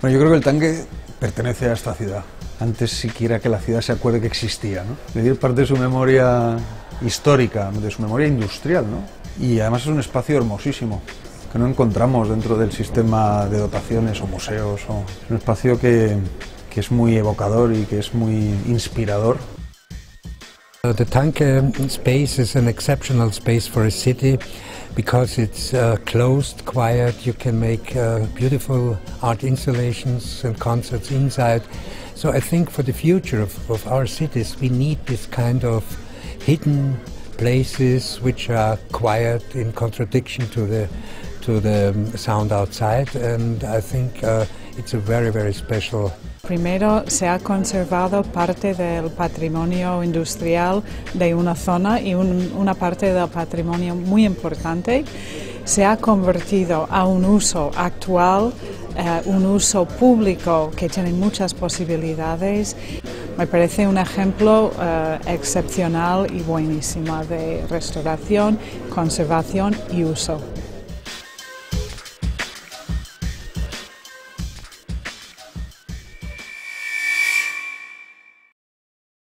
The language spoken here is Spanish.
Bueno, yo creo que el tanque pertenece a esta ciudad, antes siquiera que la ciudad se acuerde que existía, ¿no? Es decir, parte de su memoria histórica, de su memoria industrial, ¿no? Y además es un espacio hermosísimo, que no encontramos dentro del sistema de dotaciones o museos. Es un espacio que es muy evocador y que es muy inspirador. The Tanke space is an exceptional space for a city because it's closed, quiet. You can make beautiful art installations and concerts inside. So I think for the future of our cities we need this kind of hidden places which are quiet in contradiction to the sound outside, and I think it's a very, very special. Primero, se ha conservado parte del patrimonio industrial de una zona y una parte del patrimonio muy importante se ha convertido a un uso actual, un uso público que tiene muchas posibilidades. Me parece un ejemplo excepcional y buenísimo de restauración, conservación y uso.